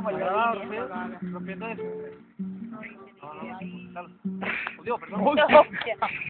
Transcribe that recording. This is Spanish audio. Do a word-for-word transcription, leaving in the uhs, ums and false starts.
como el grabado, rompiendo eso. No, no, no. Digo, perdón.